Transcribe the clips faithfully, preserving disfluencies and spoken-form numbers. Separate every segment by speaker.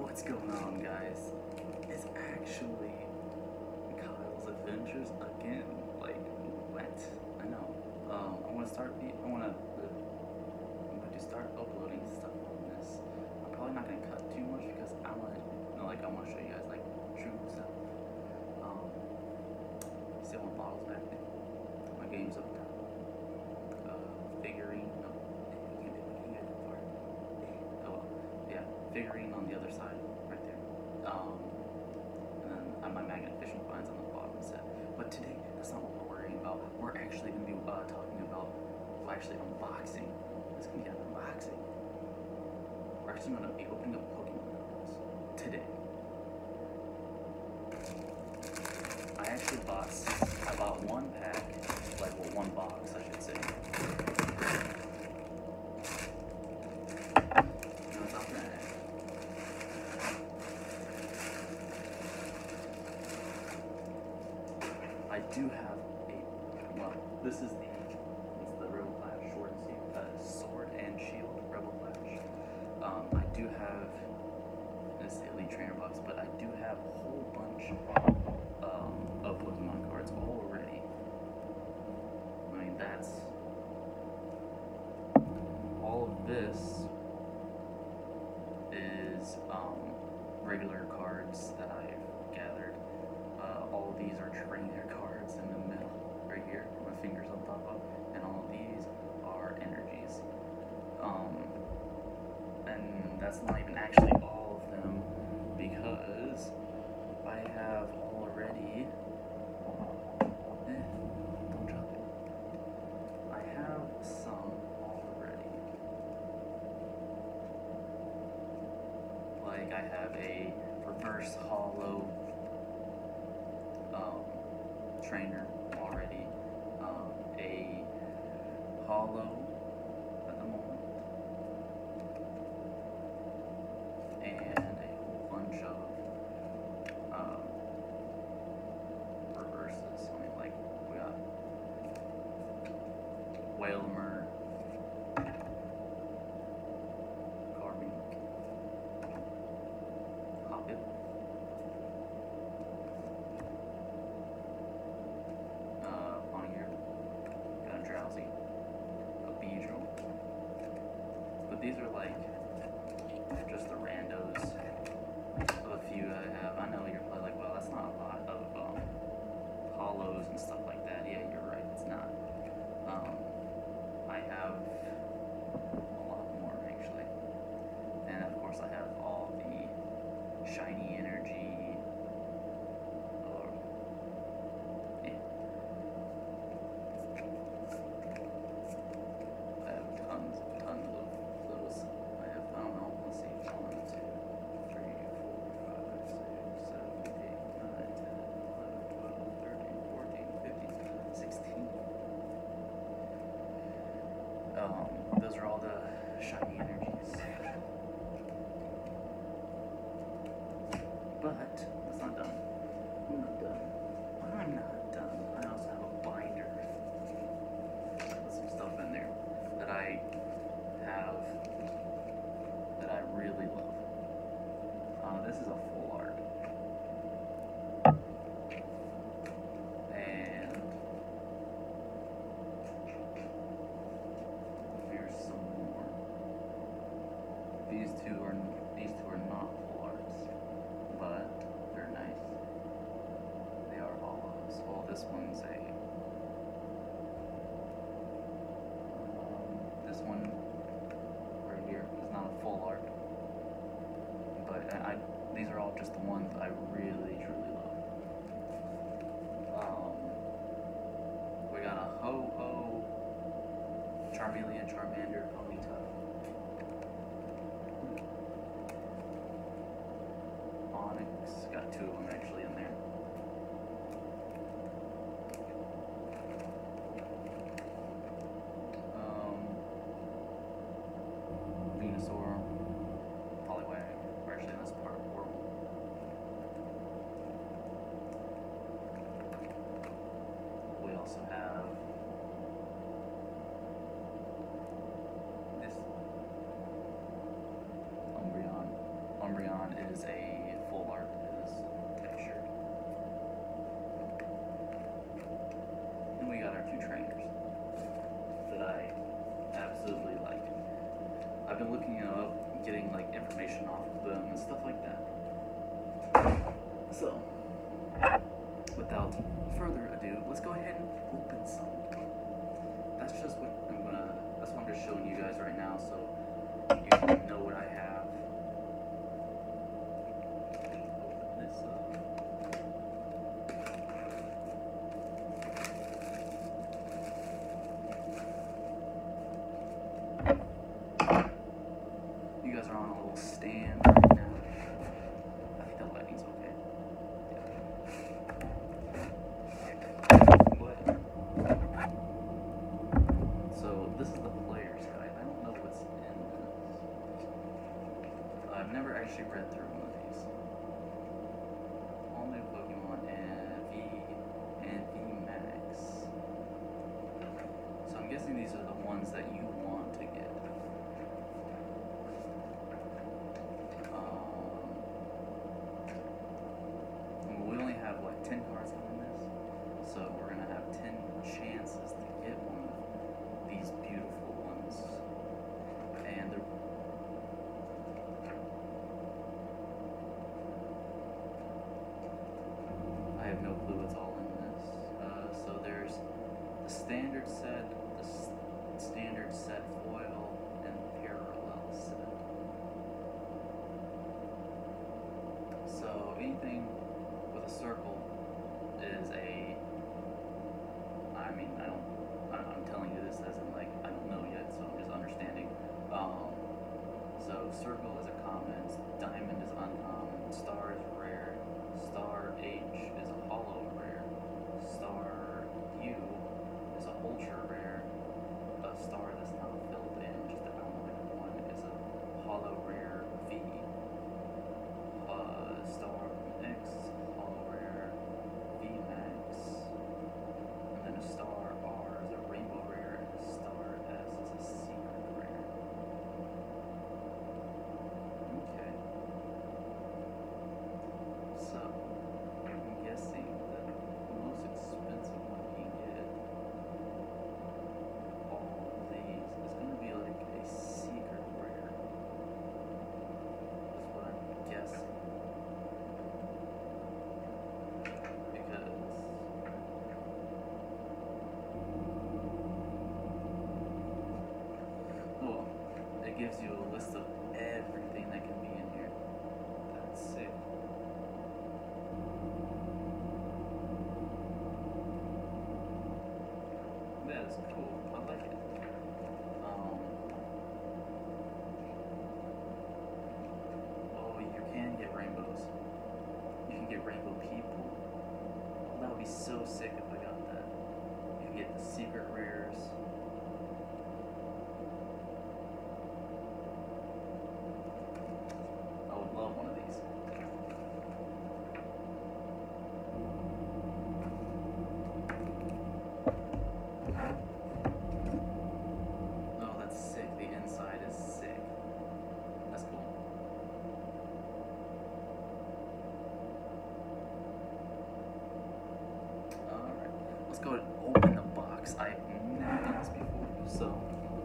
Speaker 1: What's going on, guys? It's actually Kyle's Adventures again. Like, what? I know. Um, I want to start. I want to. I'm going to start uploading stuff on this. I'm probably not going to cut too much because I want to, you know, like, I want to show you guys like true stuff. Um, still want bottles back there. My game's up top. Uh, figurine. No, you can't do it. You can't get that far. Oh well. Yeah, figurine on the other side, right there. Um, and then uh, my magnet fishing vines on the bottom set. But today, that's not what we're worrying about. We're actually going to be uh, talking about, well, actually unboxing. It's going to be an unboxing. We're actually going to be opening up Pokemon cards today. I actually bought, I bought one pack, like, well, one box, I should say. No, it's not that. I do have a, well, this is the, it's the Rebel Flash Sword and Shield, uh, Sword and Shield Rebel Flash. Um, I do have, this is the Elite Trainer box, but I do have a whole bunch um, of Pokemon cards already. I mean, that's, all of this is um, regular cards that I've gathered. Uh, all of these are trainer cards in the middle, right here, my fingers on top of, and all of these are energies. Um, and that's not even actually all of them, because I have already, eh, don't drop it, I have some already. Like, I have a reverse hollow um, trainer already, um, a hollow at the moment, and a whole bunch of um, reverses. I mean, like, we got Whalmer, Carmine, Hoppip, uh, on here, got a Drowsy, a Beedrill, but these are like just the randos of a few I have. I know you're probably like, well, that's not a lot of um, hollows and stuff like that. Yeah, you're right, it's not. Um, I have a lot more actually, and of course I have all the shiny energy, or yeah. I have tons, tons of those. I have, I don't know, let's see, one, two, three, four, five, six, seven, eight, nine, ten, eleven, twelve, thirteen, fourteen, fifteen, sixteen. Um, those are all the shiny energies. But that's not done. I'm not done. I'm not done. I also have a binder with some stuff in there that I have that I really love. Uh, this is a full art. And here's some more. These two are these two are not full arts, but they're nice. They are hollows. Well, this one's a. Um, this one right here is not a full art, but I, I these are all just the ones I really truly love. Um, we got a Ho-Oh, Charmeleon, Charmander, Ponyta. Onyx, got two of them actually in there. Um, Venusaur, Poliwag, or actually that's part of World. We also have getting like information off of them and stuff like that. So, without further ado, let's go ahead and open some. That's just what I'm gonna, that's what I'm just showing you guys right now, so you can know what I have. Open this up. You guys are on a little stand right now. I think the lighting's okay. What? So this is the player's guide. I don't know what's in this. I've never actually read through one of these. All new Pokemon and V and V Max. So I'm guessing these are the ones that you want to get. Have like ten cards in this, so we're gonna have ten chances to get one of these beautiful ones, and they're I have no clue what's all in this. Uh, so there's the standard set, the s standard set foil, and the parallel set. So anything with a circle is a, I mean, I don't, I'm telling you this as in like, I don't know yet, so I'm just understanding. Um, so circle is a common, diamond is uncommon, star is rare, star H is a hollow rare, star U is a ultra rare, a star that's not filled in, just a outline one is a hollow rare V, uh, star X, hollow rare V Max, and then a star R is a rainbow rare, and a star S is a secret rare. Okay. So, I'm guessing that the most expensive one you can get all of these is going to be like a secret rare. Is what I'm guessing. Oh, it gives you a list of everything that can be in here. That's sick. That is cool. I like it. Um, oh, you can get rainbows. You can get rainbow people. Oh, that would be so sick if I got that. You can get the secret rares. I would love one of these. Oh, that's sick. The inside is sick. That's cool. Alright, let's go and open the box. I've never done this before, so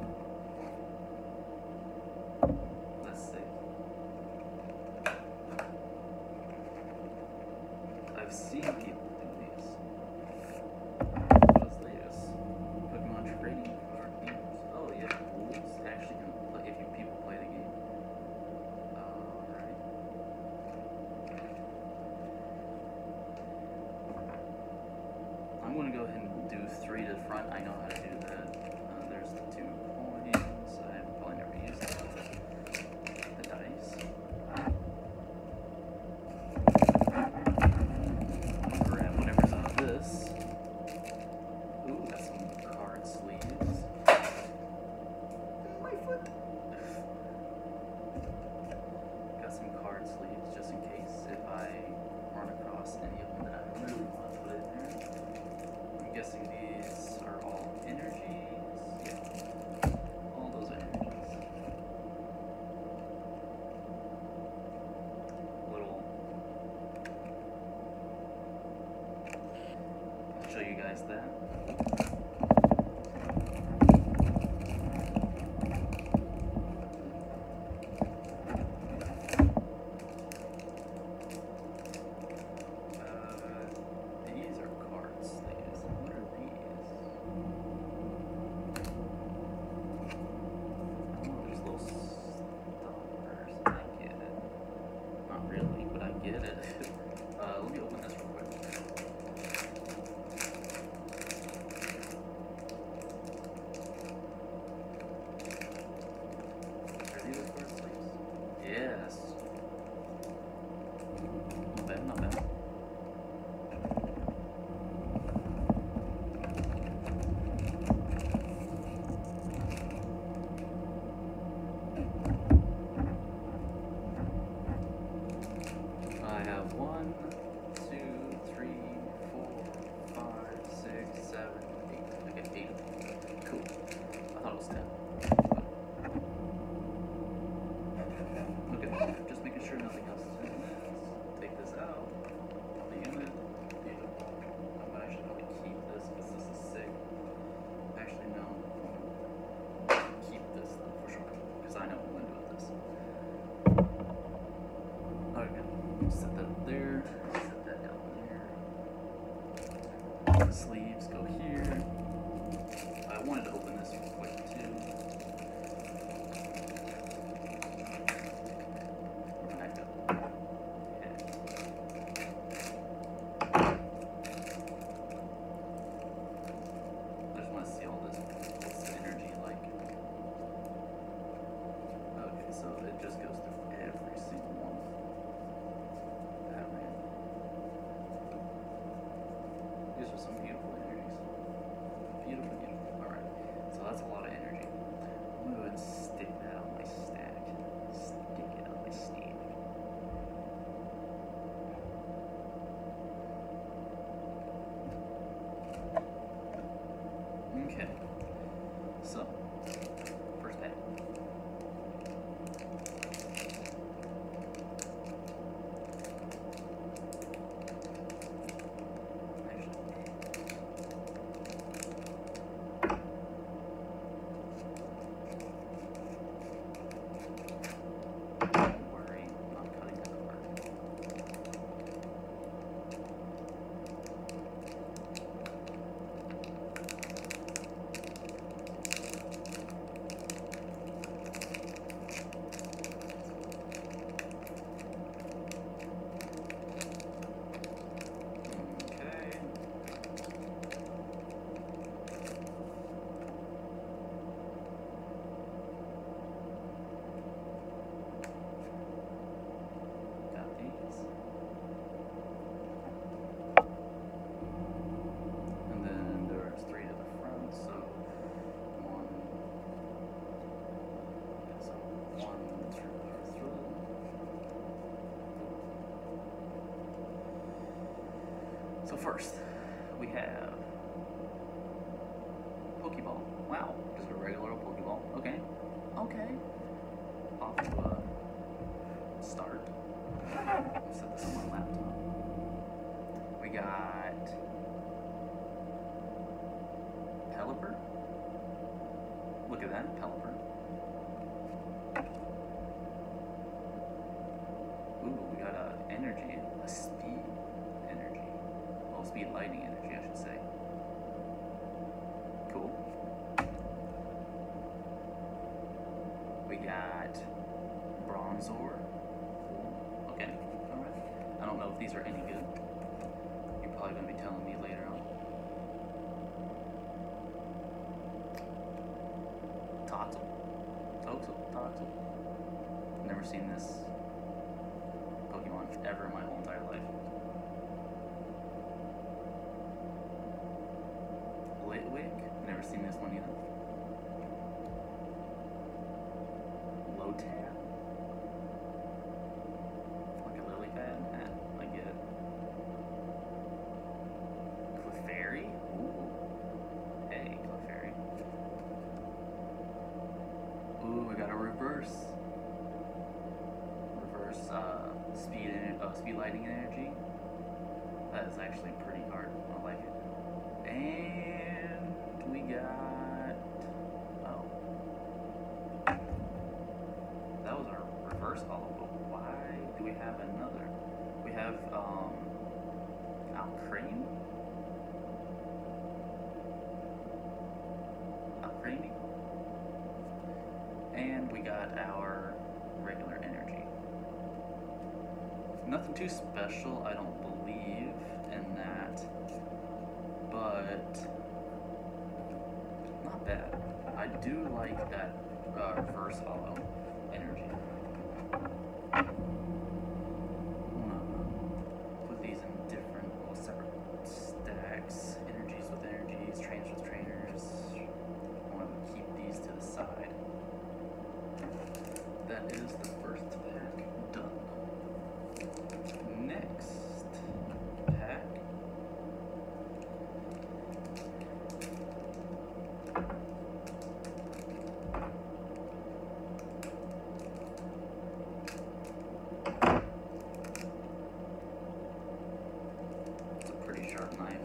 Speaker 1: let's see. I've seen people do these. What is this? Pokemon trading card games. Oh, yeah, rules actually can play if you people play the game. Alright. I'm going to go ahead and do three to the front. I know how to do that. Uh, there's the two coins. I've probably never used that. The dice. I'll grab whatever's out of this. Ooh, got some card sleeves. My foot! Got some card sleeves just in case if I run across any of them that I really want to put in there. I'm guessing these are all energies. Yeah, all those energies. Little. I'll show you guys that. get it. Uh, let me open this real quick. Are these the first sleeves? Yes. Not bad, not bad. I have one, two, three, four, five, six, seven, eight. I get eight. Cool. I thought it was ten. Okay, just making sure nothing else is in this. Take this out. The unit. Beautiful. I might actually probably keep this because this is sick. Actually, no. Keep this though for sure because I know what I'm going to do with this. Okay. Set that up there. Set that down there. Sleeves go here. I wanted to open this real quick too. Where'd that go? Yeah. I just want to see all this. What's the energy like? Okay, so it just goes through every single one. These are some beautiful energies. Beautiful, beautiful. Alright, so that's a lot of energy. I'm going to go ahead and stick that on my stack. Stick it on my stack. Okay. So, first pack. So first, we have Pokeball. Wow, just a regular old Pokeball. Okay, okay. Off to a start. I'll set this on my laptop. We got Pelipper. Look at that, Pelipper. Ooh, we got a energy, a speed energy. Well, speed lightning energy, I should say. Cool. We got Bronzor. Okay, alright. I don't know if these are any good. You're probably going to be telling me later on. Toxel. Toxel. Toxel. Never seen this Pokemon ever in my whole entire life. Litwick. Never seen this one either. Lotad. Like a lily pad? Eh, I get it. Clefairy? Ooh. Hey, Clefairy. Ooh, we got a reverse. Reverse uh, speed and uh, speed lightning energy. That is actually pretty hard. I like it. And we got oh, that was our reverse hollow. But why do we have another? We have um, Alcrane. Alcrane. And we got our regular energy. Nothing too special, I don't believe in that, but not bad. I do like that uh, reverse hollow energy. I'm gonna put these in different little separate stacks. Energies with energies, trainers with trainers. I want to keep these to the side. That is the first pack done. Next pack. It's a pretty sharp knife.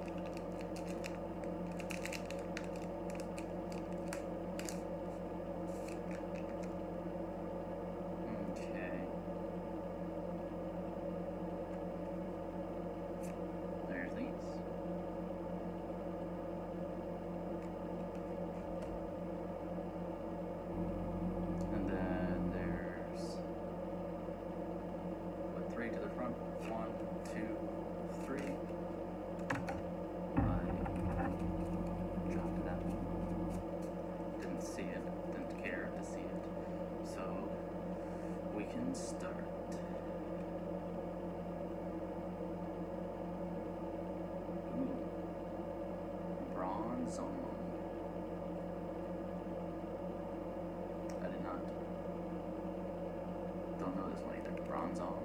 Speaker 1: Okay. There's these. And then there's put three to the front. One, two, three. I dropped that one. Didn't see it. Didn't care to see it. So we can start. Ooh. Bronze on. I did not. Don't know this one either. Bronze on.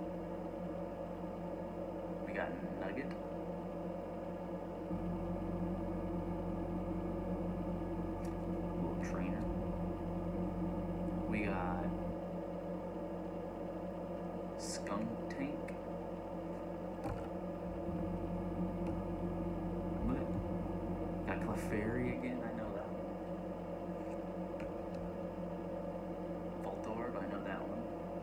Speaker 1: We got Nugget. Little trainer. We got Skunk Tank. What? Got Clefairy again. I know that one. Voltorb. I know that one.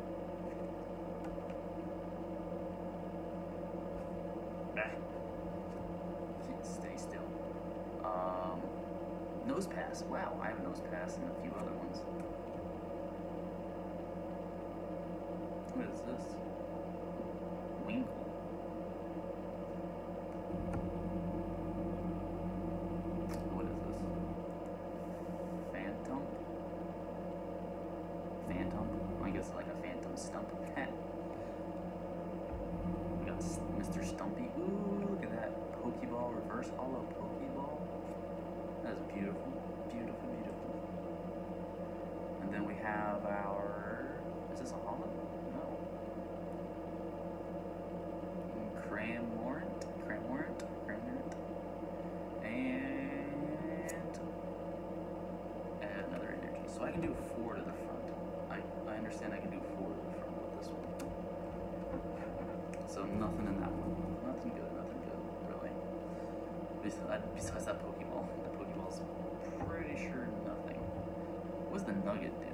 Speaker 1: Bah. Can't stay still. Um, Nose Pass. Wow, I have a Nose Pass and a few other ones. What is this? Winkle. What is this? Phantom? Phantom? I guess like a phantom stump. We got Mister Stumpy. Ooh, look at that. Pokeball, reverse hollow Pokeball. That's beautiful. Beautiful, beautiful. And then we have our... Is this a hollow? No. Cramorant. Cramorant. Cramorant. And... and another energy. So I can do four to the front. I, I understand I can do four to the front with this one. So nothing in that one. Nothing good, nothing good, really. Besides, besides that Pokeball. The Pokeball's pretty sure nothing. What does the Nugget do?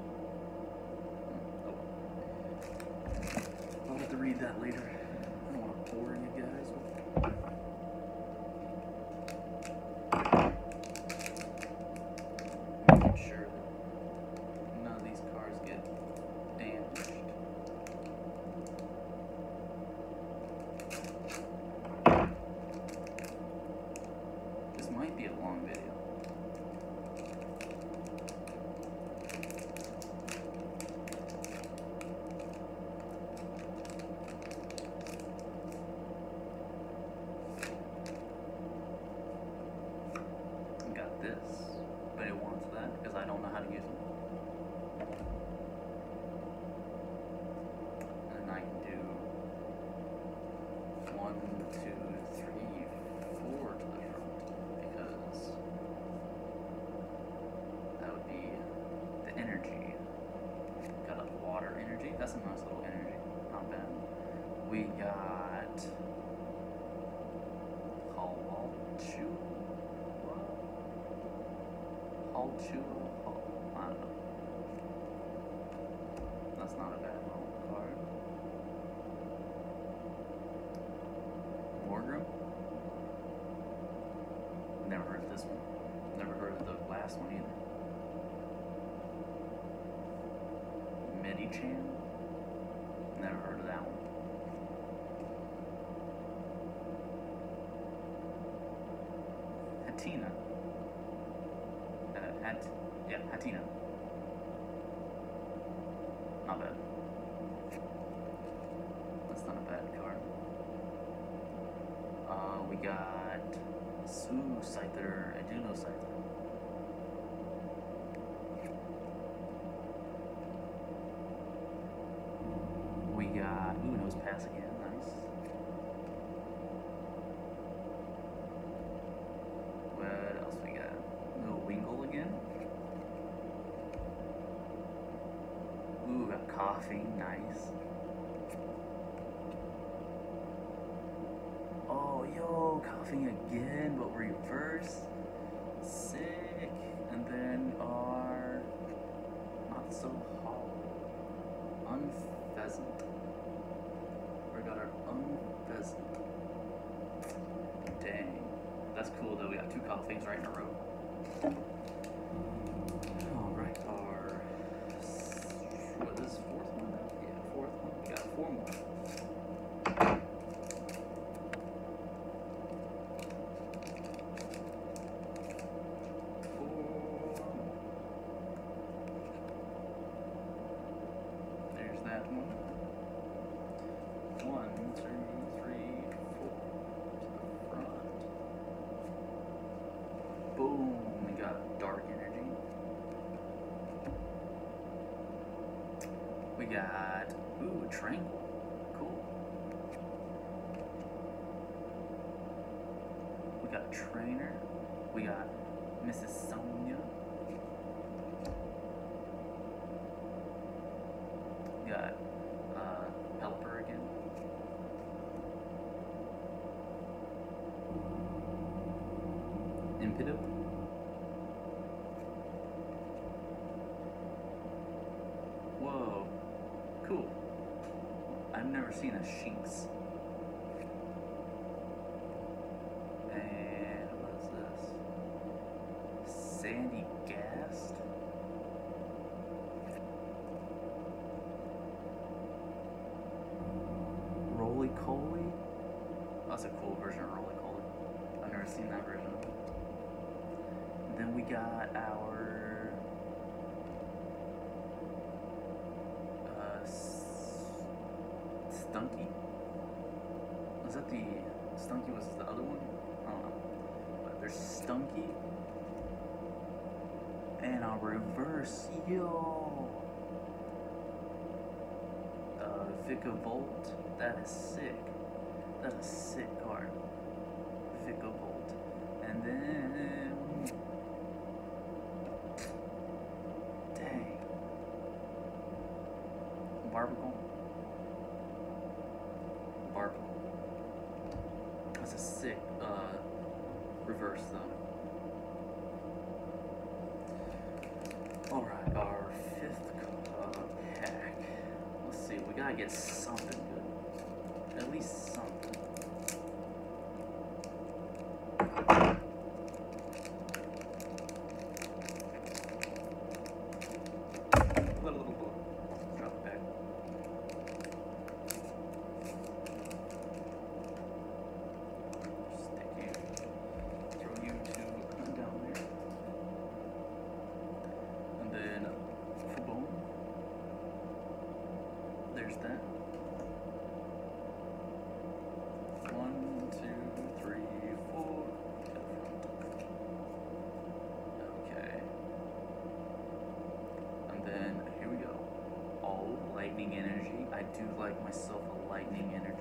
Speaker 1: Hmm, oh. I'll have to read that later. I don't want to bore you guys with making sure that none of these cards get damaged. This might be a long video. Got this, but it wants that because I don't know how to use it. And then I can do one, two, three, four to the front because that would be the energy. Got a water energy. That's a nice little energy. Not bad. We got Hawalchu. Hawalchu. I don't know. That's not a bad little card. Morgrim. Never heard of this one. Never heard of the last one either. Medichan. Never heard of that one. Hatina. Uh, hat, yeah, Hatina. Not bad. That's not a bad card. Uh, we got Ooh, Scyther. I do know Scyther. We got Ooh, Nose Pass again. Nice. What else we got? Ooh, Wingull again. Ooh, got Coughing. Nice. Oh, yo, Coughing again, but reverse. Sick. And then our not so hollow. Unpheasant. We got our Unpheasant. Dang. That's cool though, we got two Coughings right in a row. Alright, our what is this, fourth one now? Yeah, fourth one. We got four more. One, two, three, four. To the front. Boom, we got Dark Energy. We got, ooh, Tranquil. Cool. We got Trainer. We got Missus Sonia. We got uh, Helper again. Impedo. Whoa, cool. I've never seen a Shinx. And what is this? Sandy Gast? Roly Coly? That's a cool version of Roly Coly. I've never seen that version. Then we got our uh, Stunky. Was that the Stunky? Was the other one? I don't know. But there's Stunky and our reverse. Yo, uh, Vikavolt. That is sick. That's a sick card. Vikavolt, and then. Dang. Barbicle. Barbicle. That's a sick uh, reverse though. Alright, our fifth uh, pack. Let's see, we gotta get something good. At least something. Drop it back. Stick you. Throw you to down there. And then boom. There's that. One, two, three, four. Okay. And then here we go. Oh, lightning energy. I do like myself a lightning energy.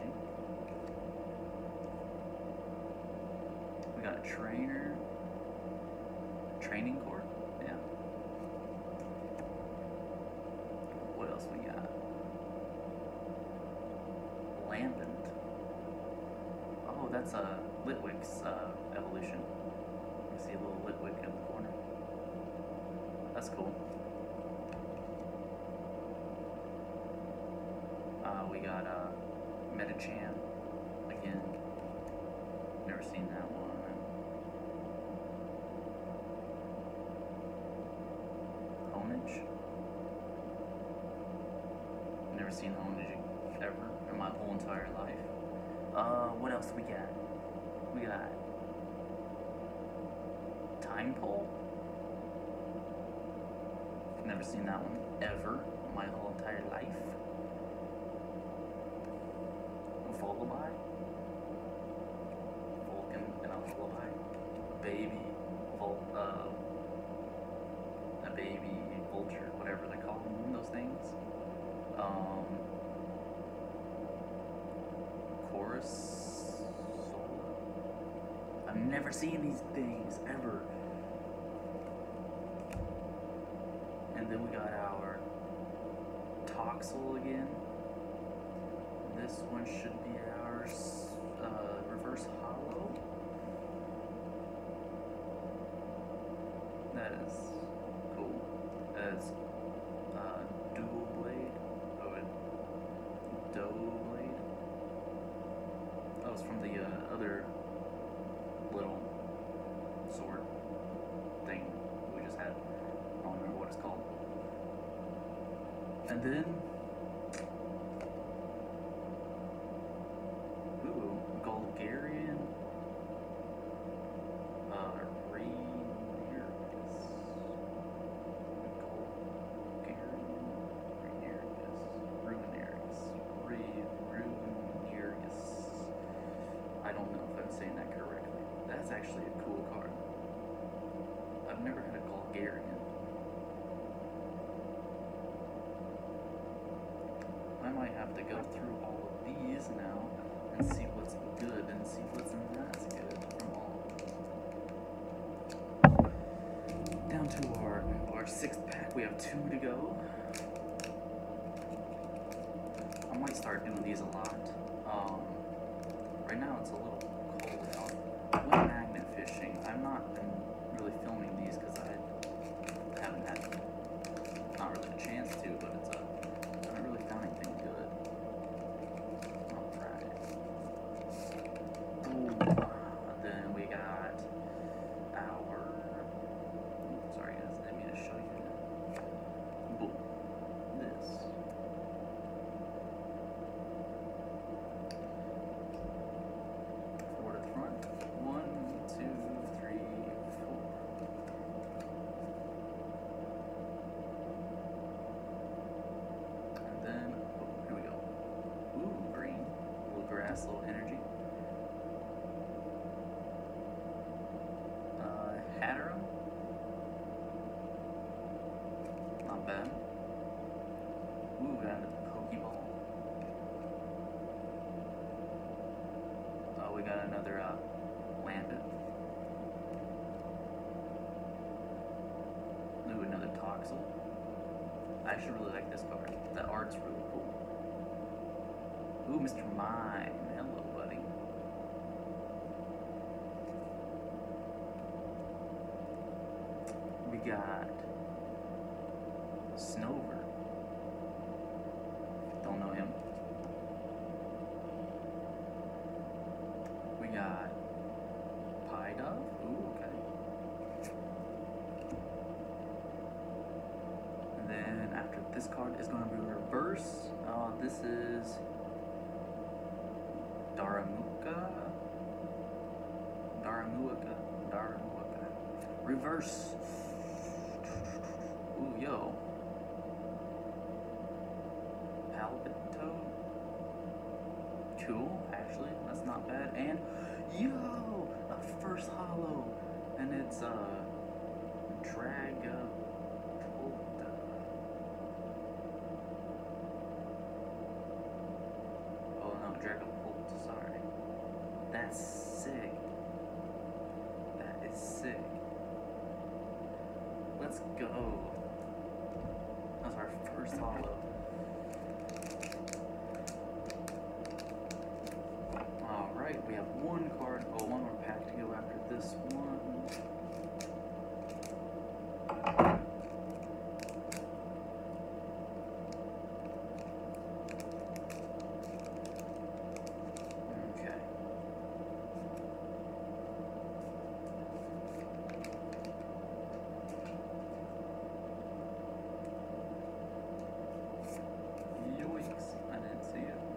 Speaker 1: We got a trainer. Training court? Yeah. What else we got? Lambent. Oh, that's a Litwick's uh, evolution. You see a little Litwick in the corner. That's cool. Uh, we got uh, Metachan again. Never seen that one. Honage. Never seen Honage ever in my whole entire life. Uh, what else we got? We got Time Pole. Never seen that one ever in my whole entire life. Lullaby. Vulcan and a lullaby. Baby, vul uh, a baby vulture, whatever they call them, those things. Um, chorus. I've never seen these things ever. And then we got our Toxel again. This one should be our uh, reverse hollow. That is cool. As uh, dual blade. Oh, a doe blade. That was from the uh, other little sword thing we just had. I don't remember what it's called. And then, ooh, Golgarian, uh, Rhaenyra, Golgarian, Rhaenyra, Ruinarius, Ruinarius. I don't know if I'm saying that correctly. That's actually a cool card. I've never had a Golgarian. I might have to go through all of these now and see what's good and see what's not as good from all of them. Down to our, our sixth pack, we have two to go. I might start doing these a lot. Um, right now it's a little cold out. Went magnet fishing. I've not been really filming these because I haven't had, not really a chance to, but it's a, I haven't really found anything good. Alright. Ooh. Then we got our, sorry guys, I didn't mean to show you that. Boom. This. Four to the front. One, two, three, four. And then, oh, here we go. Ooh, green. A little grass, a little energy. Uh, Hatterum. Not bad. Ooh, got a Pokeball. Oh, we got another uh, Lambent. Ooh, another Toxel. I actually really like this card. The art's really cool. Ooh, Mister Mime. Hello, buddy. We got Snover. Don't know him. We got Pidove. Ooh, okay. And then after this card is going to be reverse. Uh, this is Daramuka. Daramuka. Daramuka. Reverse. Ooh, yo. Palpitoad. Cool, actually. That's not bad. And, yo! A first hollow. And it's, uh, Dragapult. Oh, no, Dragapult. Sorry. That's sick. That is sick. Let's go. That's our first hollow. Alright, we have one card, oh, one more pack to go after this one. Okay. Yoinks, I didn't see it.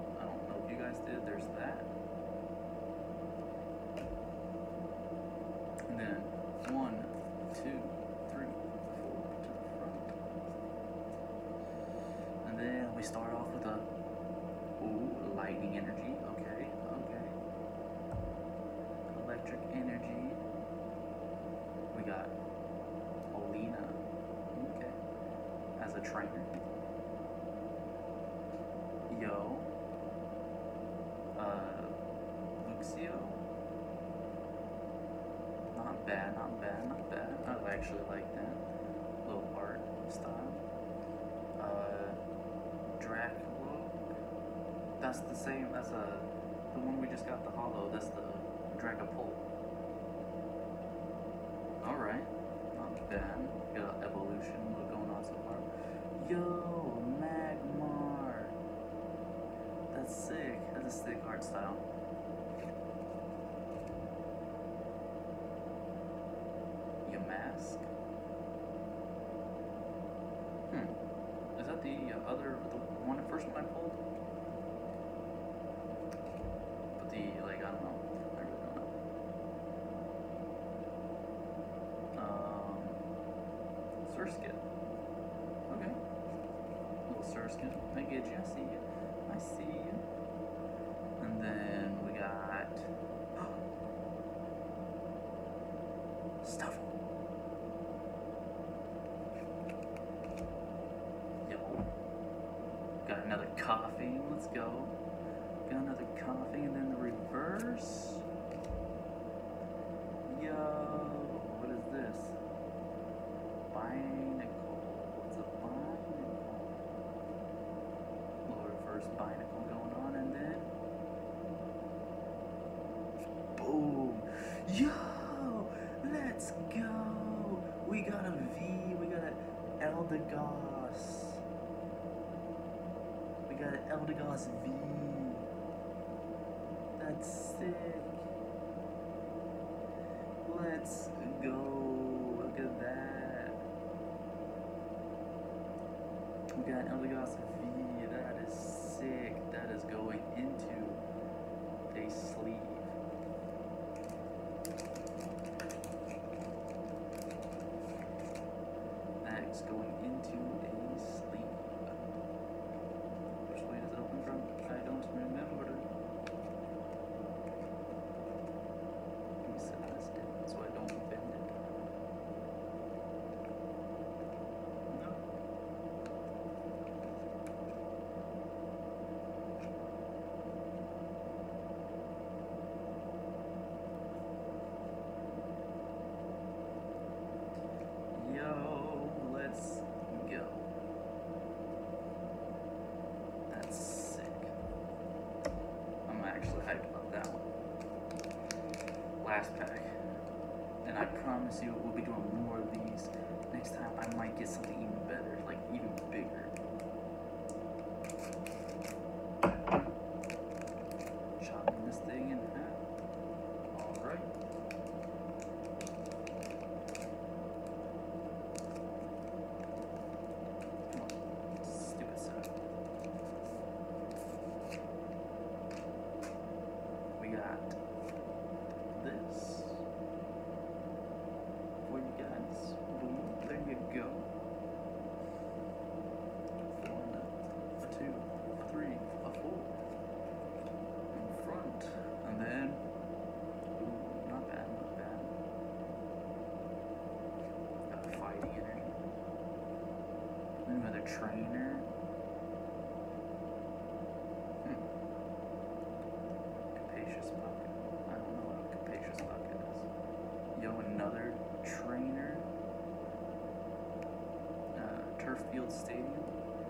Speaker 1: trainer. Yo. Uh, Luxio. Not bad, not bad, not bad. I actually like that little art style. Uh, Dracula. That's the same. That's a the one we just got the hollow. That's the Dragapult. All right, not bad. Got evolution going on so far. Yo, Magmar. That's sick. That's a sick art style. Your mask. Hmm. Is that the other, the one, the first one I pulled? But the, like, I don't know. I really don't know. Um, Surskit. Okay. Little Surskit. I get you. I see you. I see you. And then we got Stuffle. Yo. Got another coffee. Let's go. Got another coffee, and then the reverse. Yo. What is this? Binacle. What's a binacle? Little reverse binacle going on, and then boom! Yo! Let's go! We got a V, we got an Eldegoss. We got an Eldegoss V. That's sick. Let's go. Look at that. We got an Eldegoss V. That is sick. That is going into a sleeve. That is going into a sleeve. Which way does it open from? I don't remember. Let me set this down so I don't bend it. No. Yo, let's go. That's sick. I'm actually hyped about that one. Last pack. And I promise you we'll be doing more of these. Next time I might get something even better, like even bigger. Chopping this thing in half. Alright. Stupid setup. We got this for you guys. Boom, there you go. One, a two, a three, a four. In front. And then, ooh, not bad, not bad. Got a fighting energy. Another trainer. Hmm. Capacious Pocket. I don't know what a Capacious Pocket is. Yo, another trainer. Uh, Turf Field Stadium.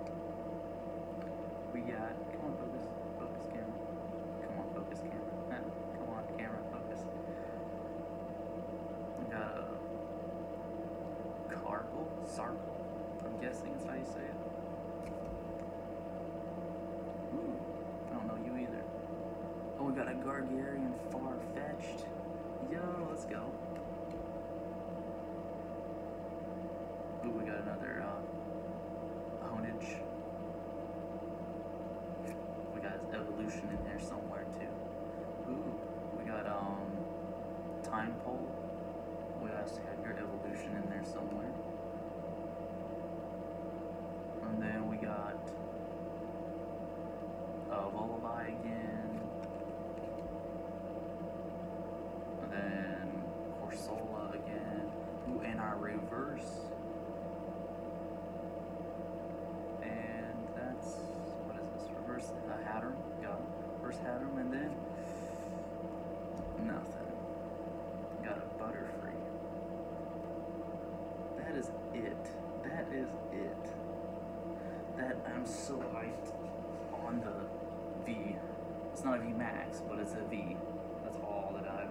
Speaker 1: We got, come on, focus, focus camera. Come on, focus camera. Eh, come on, camera, focus. We got a Cargle, Sargle. I'm guessing is how you say it. Ooh, I don't know you either. Oh, we got a Gargarian Far-Fetched. Yo, let's go. Ooh, we got another uh, Honage. We got his evolution in there somewhere too. Ooh, we got um Time Pole. We also have your evolution in there somewhere. And then we got uh, Lullaby again. And then Corsola again. Ooh, and our reverse. first had them, and then nothing. Got a Butterfree. That is it. That is it. That I'm so hyped on the V. It's not a V Max, but it's a V. That's all that I'm.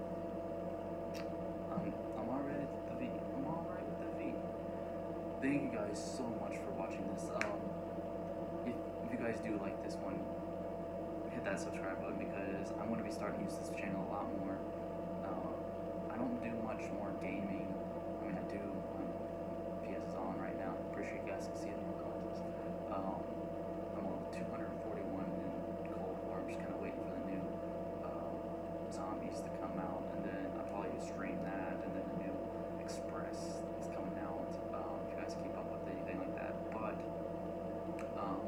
Speaker 1: I'm, I'm alright with the V. I'm alright with the V. Thank you guys so much for watching this. Um, if, if you guys do like this one, hit that subscribe button because I'm going to be starting to use this channel a lot more. Uh, I don't do much more gaming. I mean, I do. Um, P S is on right now. Pretty sure you guys can see it in the glasses. Um, I'm on two forty-one in Cold War. I'm just kind of waiting for the new uh, zombies to come out, and then I'll probably stream that, and then the new Express is coming out. Um, if you guys keep up with anything like that, but um,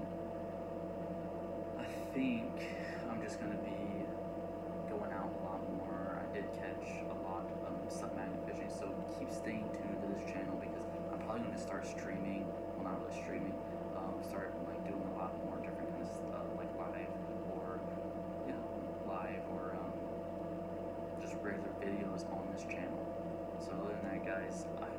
Speaker 1: I think I'm just gonna be going out a lot more. I did catch a lot of submagnet fishing, so keep staying tuned to this channel because I'm probably gonna start streaming. Well, not really streaming. Um, start like doing a lot more different kind of stuff, like live or you know, live or um, just regular videos on this channel. So other than that, guys, I